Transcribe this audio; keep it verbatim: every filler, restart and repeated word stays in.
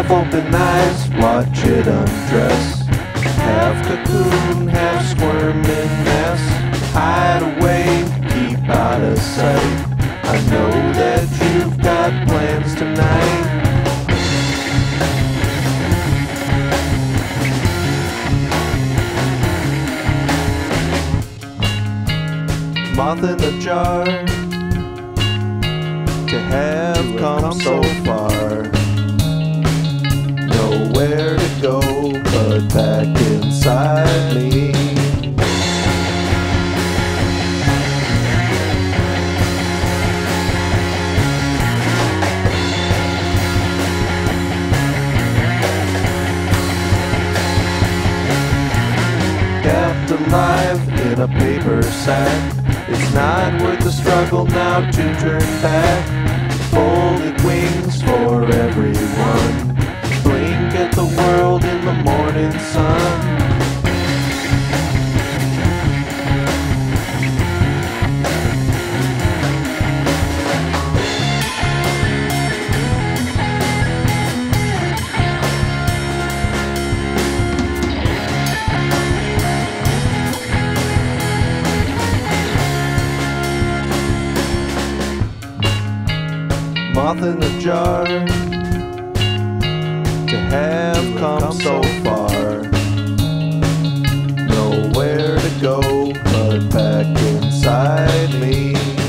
open eyes, watch it undress. Half cocoon, half squirming mess. Hide away, keep out of sight. I know that you've got plans tonight. Moth in the jar, to have come so far. Nowhere to go but back inside me. Kept alive in a paper sack. It's not worth the struggle now to turn back. Folded wings for everyone. Blink at the world in the morning sun. Moth in the jar, to have come so far. Nowhere to go but back inside me.